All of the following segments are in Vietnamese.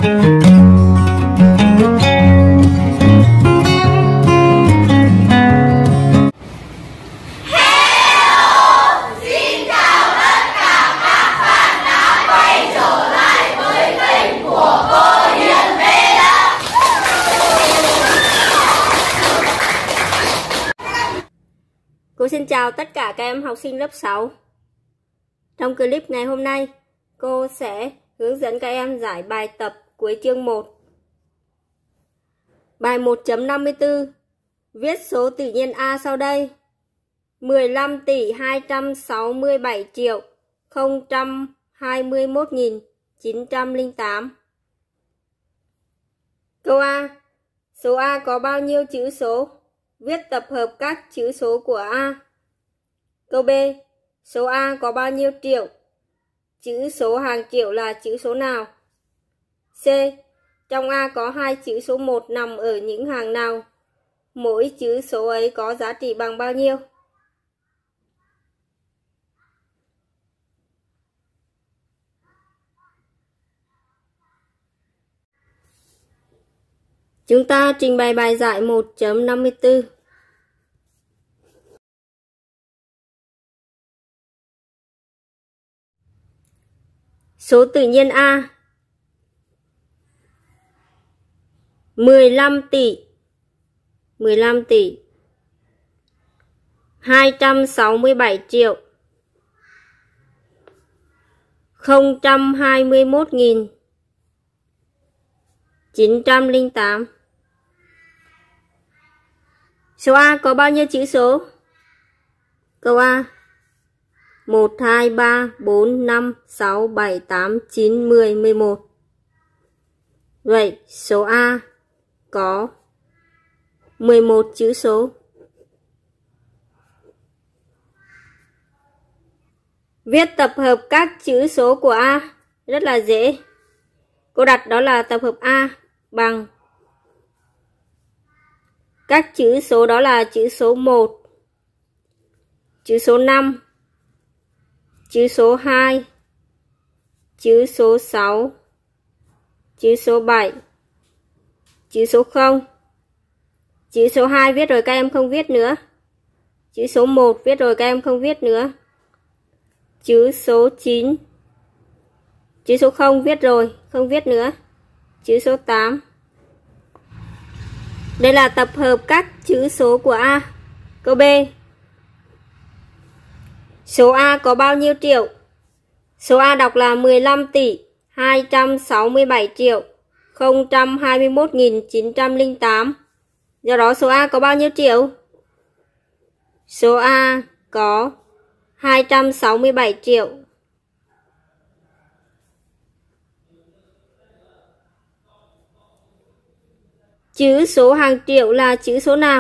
Cô xin chào tất cả các em học sinh lớp 6. Trong clip ngày hôm nay, cô sẽ hướng dẫn các em giải bài tập cuối chương 1. Bài 1.54. Viết số tự nhiên A sau đây. 15 tỷ 267 triệu 021.908. Câu A. Số A có bao nhiêu chữ số? Viết tập hợp các chữ số của A. Câu B. Số A có bao nhiêu triệu? Chữ số hàng triệu là chữ số nào? C. Trong A có hai chữ số 1 nằm ở những hàng nào? Mỗi chữ số ấy có giá trị bằng bao nhiêu? Chúng ta trình bày bài giải 1.54. Số tự nhiên A. 15 tỷ 267 triệu 021.908. Số A có bao nhiêu chữ số? Câu A. 1, 2, 3, 4, 5, 6, 7, 8, 9, 10, 11. Vậy số A có 11 chữ số. Viết tập hợp các chữ số của A rất là dễ. Cô đặt đó là tập hợp A bằng các chữ số, đó là chữ số 1, chữ số 5, chữ số 2, chữ số 6, chữ số 7, chữ số 0. Chữ số 2 viết rồi các em không viết nữa. Chữ số 1 viết rồi các em không viết nữa. Chữ số 9. Chữ số 0 viết rồi, không viết nữa. Chữ số 8. Đây là tập hợp các chữ số của A. Câu B. Số A có bao nhiêu triệu? Số A đọc là 15 tỷ 267 triệu 021.908. Do đó số A có bao nhiêu triệu? Số A có 267 triệu. Chữ số hàng triệu là chữ số nào?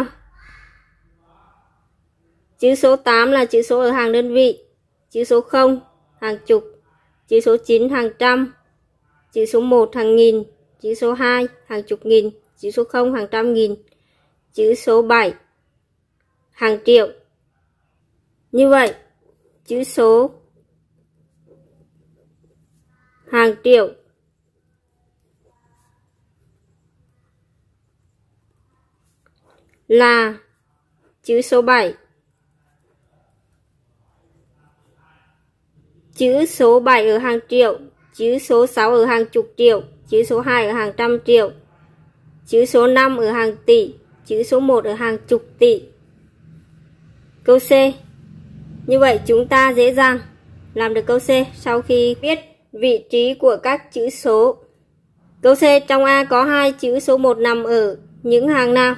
Chữ số 8 là chữ số ở hàng đơn vị. Chữ số 0 hàng chục. Chữ số 9 hàng trăm. Chữ số 1 hàng nghìn. Chữ số 2 hàng chục nghìn. Chữ số 0 hàng trăm nghìn. Chữ số 7 hàng triệu. Như vậy, chữ số hàng triệu là chữ số 7. Chữ số 7 ở hàng triệu, chữ số 6 ở hàng chục triệu, chữ số 2 ở hàng trăm triệu, chữ số 5 ở hàng tỷ, chữ số 1 ở hàng chục tỷ. Câu C. Như vậy chúng ta dễ dàng làm được câu C sau khi biết vị trí của các chữ số. Câu C, trong A có hai chữ số 1 nằm ở những hàng nào?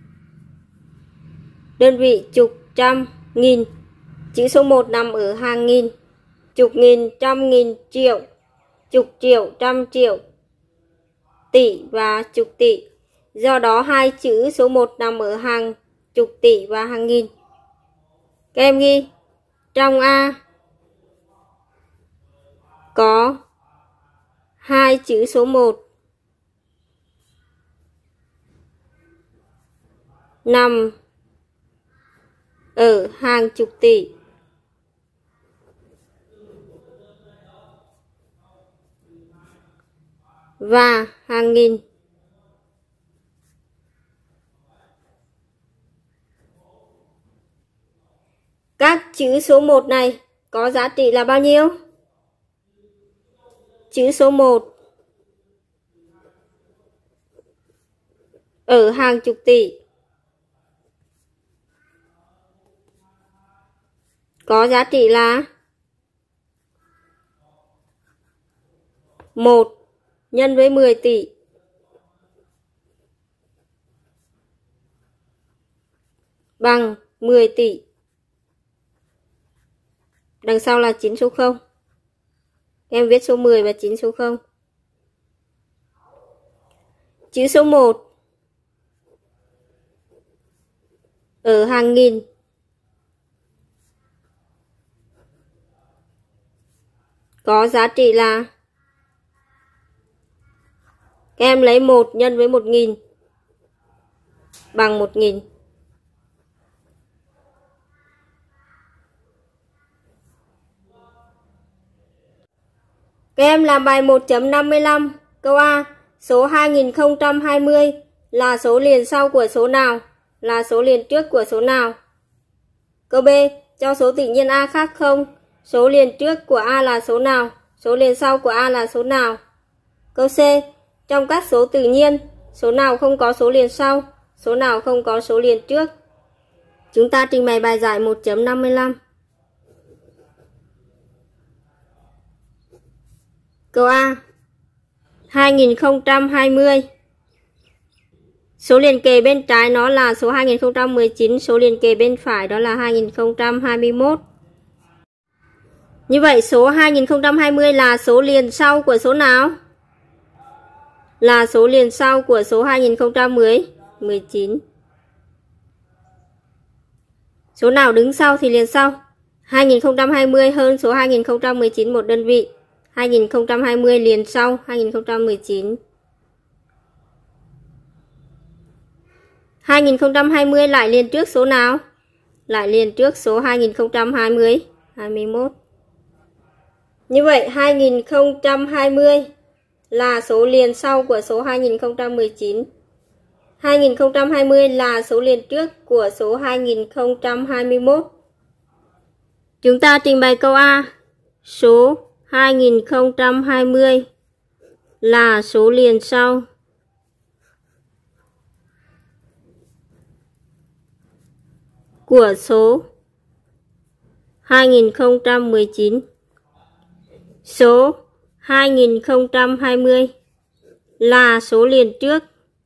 Đơn vị chục, trăm, nghìn. Chữ số 1 nằm ở hàng nghìn. Chục nghìn, trăm nghìn, triệu. Chục triệu, trăm triệu, tỷ và chục tỷ. Do đó hai chữ số 1 nằm ở hàng chục tỷ và hàng nghìn. Các em ghi trong A có hai chữ số 1 nằm ở hàng chục tỷ. và hàng nghìn. Các chữ số 1 này có giá trị là bao nhiêu? Chữ số 1 ở hàng chục tỷ có giá trị là 1 nhân với 10 tỷ bằng 10 tỷ. Đằng sau là 9 số 0. Em viết số 10 và 9 số 0. Chữ số 1 ở hàng nghìn có giá trị là, các em lấy 1 nhân với 1000 bằng 1000. Các em làm bài 1.55. Câu A. Số 2020 là số liền sau của số nào? Là số liền trước của số nào? Câu B. Cho số tự nhiên A khác 0. Số liền trước của A là số nào? Số liền sau của A là số nào? Câu C. Trong các số tự nhiên, số nào không có số liền sau? Số nào không có số liền trước? Chúng ta trình bày bài giải 1.55. Câu A. 2020. Số liền kề bên trái nó là số 2019, số liền kề bên phải đó là 2021. Như vậy số 2020 là số liền sau của số nào? Là số liền sau của số 2019. Số nào đứng sau thì liền sau. 2020 hơn số 2019 một đơn vị. 2020 liền sau 2019. 2020 lại liền trước số nào? Lại liền trước số 2021. Như vậy 2020 là số liền sau của số 2019. 2020 là số liền trước của số 2021. Chúng ta trình bày câu A. Số 2020 là số liền sau của số 2019. Số 2020 là số liền trước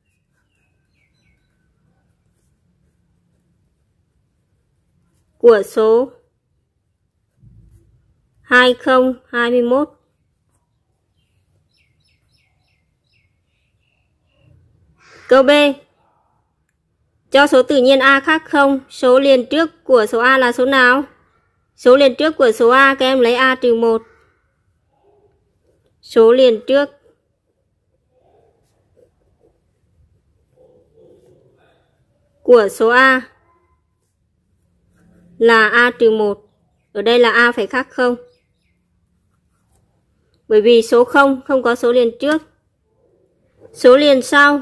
của số 2021. Câu B. Cho số tự nhiên A khác 0, số liền trước của số A là số nào? Số liền trước của số A, các em lấy A trừ 1. Số liền trước của số A là A trừ 1. Ở đây là A phải khác 0. Bởi vì số 0 không có số liền trước. Số liền sau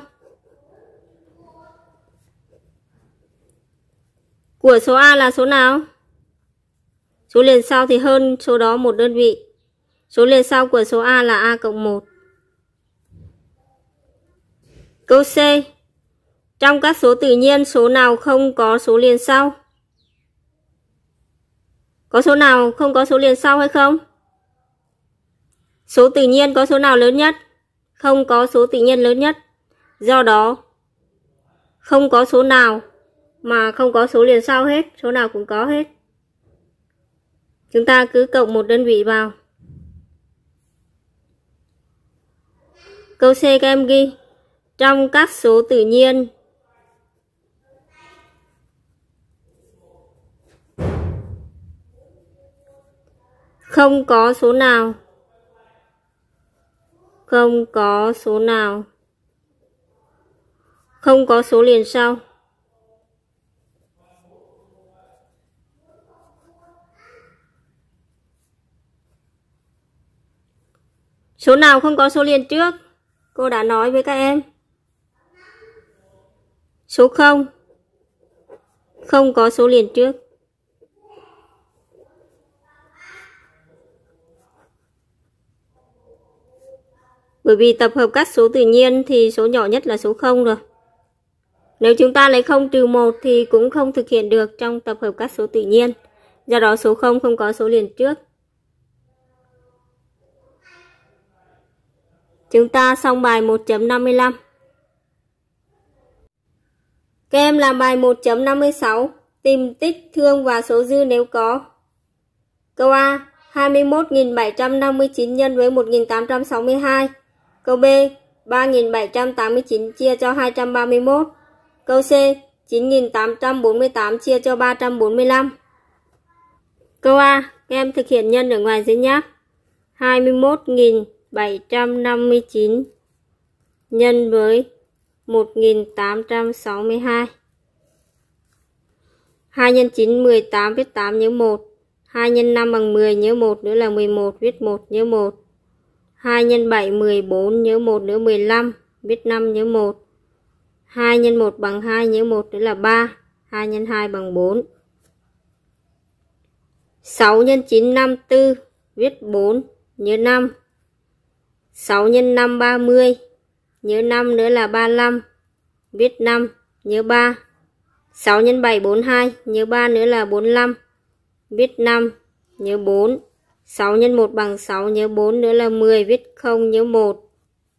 của số A là số nào? Số liền sau thì hơn số đó một đơn vị. Số liền sau của số A là A cộng 1. Câu C. Trong các số tự nhiên, số nào không có số liền sau? Có số nào không có số liền sau hay không? Số tự nhiên có số nào lớn nhất? Không có số tự nhiên lớn nhất. Do đó, không có số nào mà không có số liền sau hết. Số nào cũng có hết. Chúng ta cứ cộng một đơn vị vào. Câu C các em ghi. Trong các số tự nhiên, không có số nào không có số liền sau. Số nào không có số liền trước? Cô đã nói với các em. Số 0. Không có số liền trước. Bởi vì tập hợp các số tự nhiên thì số nhỏ nhất là số 0 rồi. Nếu chúng ta lấy 0 trừ 1 thì cũng không thực hiện được trong tập hợp các số tự nhiên. Do đó số 0 không có số liền trước. Chúng ta xong bài 1.55. Các em làm bài 1.56. Tìm tích thương và số dư nếu có. Câu A. 21.759 nhân với 1.862. Câu B. 3.789 chia cho 231. Câu C. 9.848 chia cho 345. Câu A. Các em thực hiện nhân ở ngoài dưới nháp. 21.759 nhân với 1.862. 2 x 9 18 viết 8 nhớ 1. 2 x 5 bằng 10 nhớ 1 nữa là 11 viết 1 nhớ 1. 2 x 7 14 nhớ 1 nữa 15 viết 5 nhớ 1. 2 x 1 bằng 2 nhớ 1 nữa là 3. 2 x 2 bằng 4. 6 x 9 54 viết 4 nhớ 5. 6 x 5 30 nhớ 5 nữa là 35 viết 5 nhớ 3. 6 x 7 42 nhớ 3 nữa là 45 viết 5 nhớ 4. 6 x 1 bằng 6 nhớ 4 nữa là 10 viết 0 nhớ 1.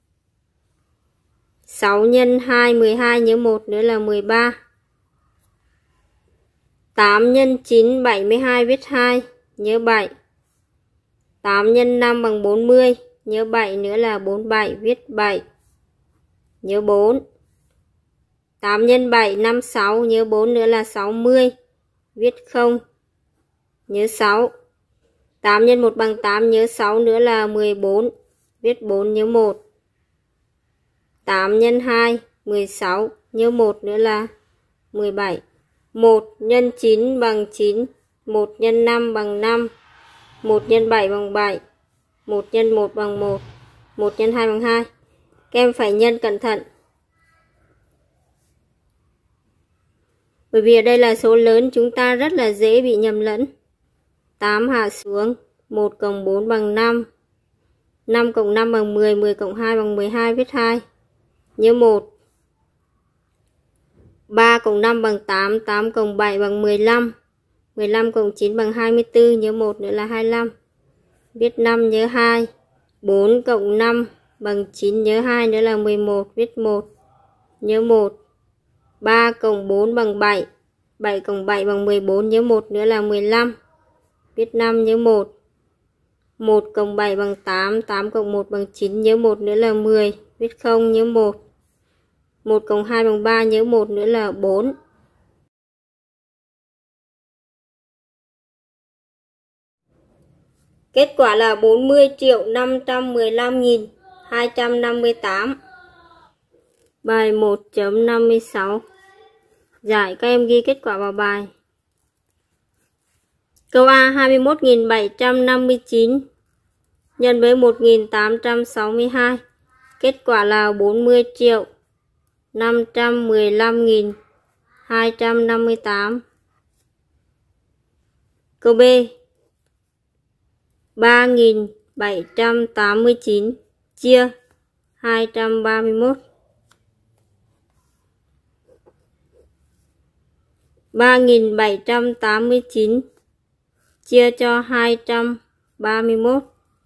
6 x 2 12 nhớ 1 nữa là 13. 8 x 9 72 viết 2 nhớ 7. 8 x 5 bằng 40 nhớ 7 nữa là 47 viết 7 nhớ 4. 8 x 7 56 nhớ 4 nữa là 60 viết 0 nhớ 6. 8 x 1 bằng 8 nhớ 6 nữa là 14 viết 4 nhớ 1. 8 x 2 16 nhớ 1 nữa là 17. 1 x 9 bằng 9. 1 x 5 bằng 5. 1 x 7 bằng 7. 1 x 1 bằng 1. 1 x 2 bằng 2. Các em phải nhân cẩn thận. Bởi vì ở đây là số lớn, chúng ta rất là dễ bị nhầm lẫn. 8 hạ xuống. 1 cộng 4 bằng 5. 5 cộng 5 bằng 10. 10 cộng 2 bằng 12 viết 2 nhớ 1. 3 cộng 5 bằng 8. 8 cộng 7 bằng 15. 15 cộng 9 bằng 24 nhớ 1 nữa là 25 viết 5 nhớ 2. 4 cộng 5 bằng 9 nhớ 2 nữa là 11 viết 1 nhớ 1. 3 cộng 4 bằng 7. 7 cộng 7 bằng 14 nhớ 1 nữa là 15 viết 5 nhớ 1. 1 cộng 7 bằng 8. 8 cộng 1 bằng 9 nhớ 1 nữa là 10 viết 0 nhớ 1. 1 cộng 2 bằng 3 nhớ 1 nữa là 4. Kết quả là 40.515.258. Bài 1.56. Giải, các em ghi kết quả vào bài. Câu A. 21.759 nhân với 1.862. Kết quả là 40.515.258. Câu B. 3.789 chia 231. 3.789 chia cho 231.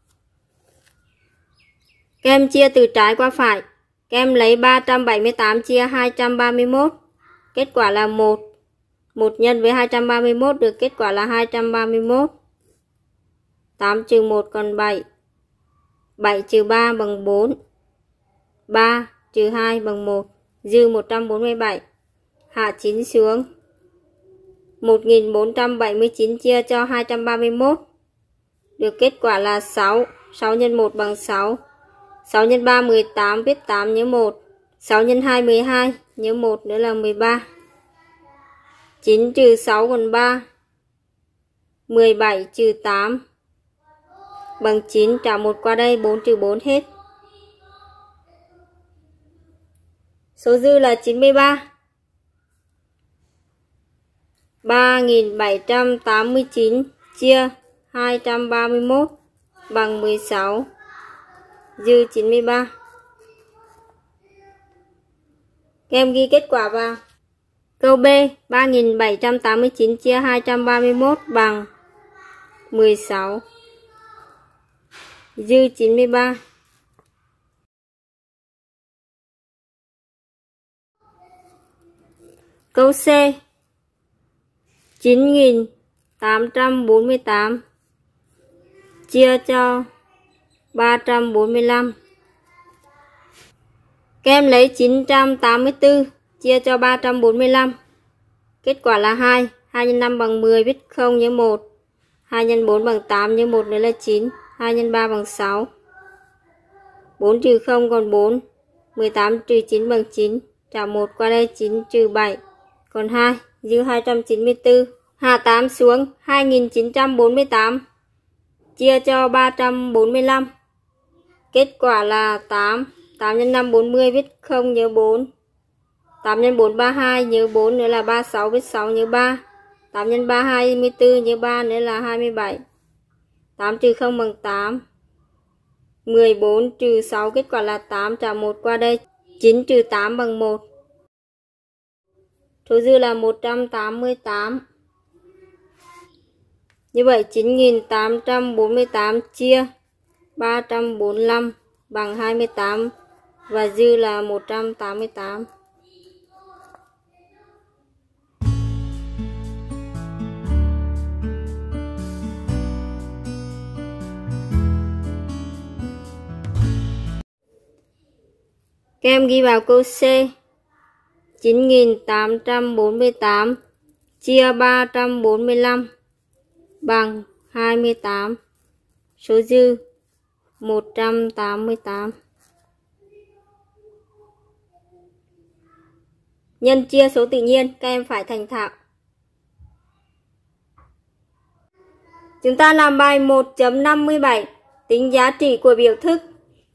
Các em chia từ trái qua phải. Các em lấy 378 chia 231. Kết quả là 1. 1 nhân với 231 được kết quả là 231. 8 trừ 1 còn 7. 7 trừ 3 bằng 4. 3 trừ 2 bằng 1. Dư 147. Hạ 9 xuống. 1479 chia cho 231. Được kết quả là 6. 6 x 1 bằng 6. 6 x 3 18 viết 8 nhớ 1. 6 x 2 12 nhớ 1 nữa là 13. 9 trừ 6 còn 3. 17 trừ 8 bằng 9, trả 1 qua đây, 4 trừ 4 hết. Số dư là 93. 3789 chia 231 bằng 16, dư 93. Các em ghi kết quả vào. Câu B, 3789 chia 231 bằng 16, dư 93. Câu C, 9848 chia cho 345. Các em lấy 984 chia cho 345. Kết quả là 2. 2 x 5 bằng 10, viết 0 nhớ 1. 2 x 4 bằng 8, nhớ 1 nữa là 9. 2 x 3 bằng 6. 4 trừ 0 còn 4. 18 trừ 9 bằng 9. Trả 1 qua đây, 9 trừ 7 còn 2, dư 294. Hạ 8 xuống, 2948 chia cho 345. Kết quả là 8. 8 x 5 40, viết 0 nhớ 4. 8 x 4 32, nhớ 4 nữa là 36, viết 6 nhớ 3. 8 x 3 24, nhớ 3 nữa là 27. 8 trừ 0 bằng 8. 14 trừ 6, kết quả là 8, trả 1 qua đây. 9 trừ 8 bằng 1. Số dư là 188. Như vậy 9848 chia 345 bằng 28 và dư là 188. Các em ghi vào câu C, 9848 chia 345 bằng 28, số dư 188. Nhân chia số tự nhiên, các em phải thành thạo. Chúng ta làm bài 1.57, tính giá trị của biểu thức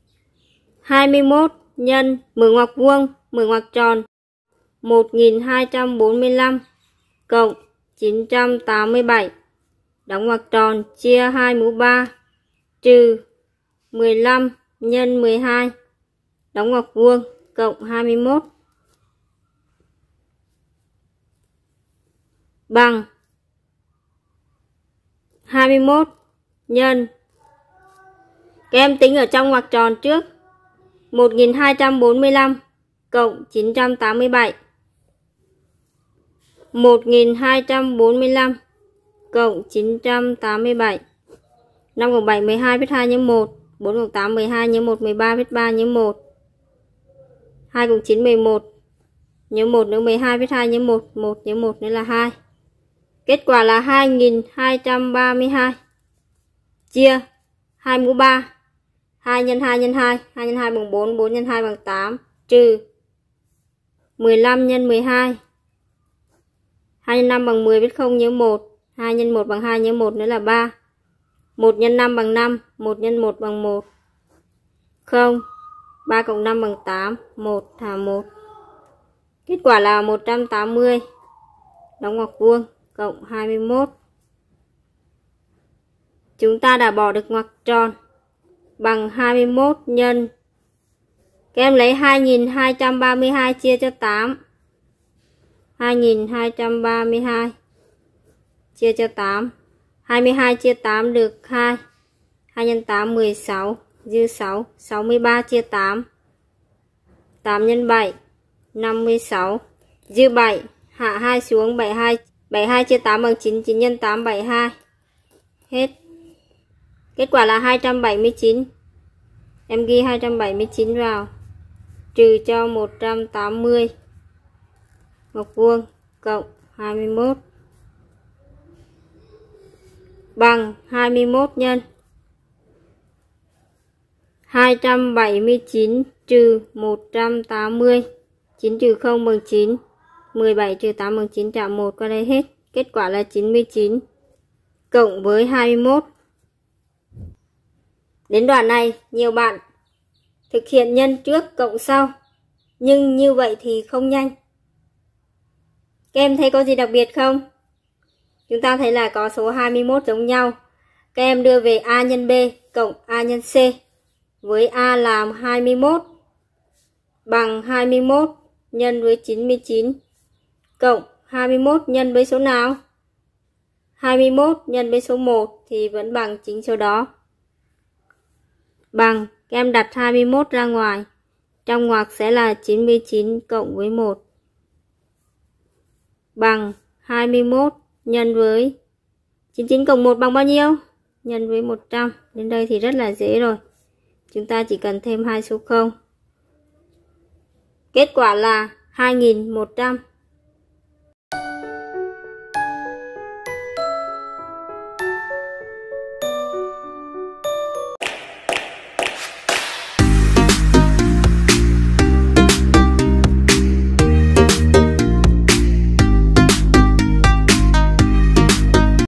21 nhân mở ngoặc vuông, mở ngoặc tròn 1245 cộng 987 đóng ngoặc tròn chia 2 mũ 3 trừ 15 nhân 12 đóng ngoặc vuông cộng 21 bằng 21 nhân, các em tính ở trong ngoặc tròn trước, 1245 cộng 987. 1245 cộng 987. 5 cộng 7 12, viết 2 nhớ 1. 4 cộng 8 12, nhớ 1. 13, viết 3 nhớ 1. 2 cộng 9 11, nhớ 1 nữa 12, viết 2 nhớ 1. 1 nhớ 1 nữa là 2. Kết quả là 2232 chia 2 mũ 3. 2 nhân 2 nhân 2, 2 nhân 2 bằng 4, 4 nhân 2 bằng 8, trừ 15 nhân 12. 2 nhân 5 bằng 10, viết 0 nhớ 1. 2 nhân 1 bằng 2, nhớ 1 nữa là 3. 1 nhân 5 bằng 5, 1 nhân 1 bằng 1. 0. 3 cộng 5 bằng 8, 1 thả 1. Kết quả là 180 đóng ngoặc vuông cộng 21. Chúng ta đã bỏ được ngoặc tròn bằng 21 nhân, các em lấy 2232 chia cho 8. 2232 chia cho 8. 22 chia 8 được 2. 2 x 8 16, dư 6. 63 chia 8. 8 x 7 56, dư 7. Hạ 2 xuống 72. 72 chia 8 bằng 9, 9 x 8 72. Hết. Kết quả là 279. Em ghi 279 vào. Trừ cho 180 ngoặc vuông cộng 21 bằng 21 nhân 279 trừ 180. 9 trừ 0 bằng 9. 17 trừ 8 bằng 9, trả 1 qua đây hết. Kết quả là 99 cộng với 21. Đến đoạn này, nhiều bạn thực hiện nhân trước cộng sau. nhưng như vậy thì không nhanh. Các em thấy có gì đặc biệt không? Chúng ta thấy là có số 21 giống nhau. Các em đưa về A nhân B cộng A nhân C. Với A là 21 bằng 21 nhân với 99 cộng 21 nhân với số nào? 21 nhân với số 1 thì vẫn bằng chính số đó. Bằng, các em đặt 21 ra ngoài. Trong ngoặc sẽ là 99 cộng với 1. Bằng 21 nhân với 99 cộng 1 bằng bao nhiêu? Nhân với 100. Đến đây thì rất là dễ rồi. Chúng ta chỉ cần thêm 2 số 0. Kết quả là 2100.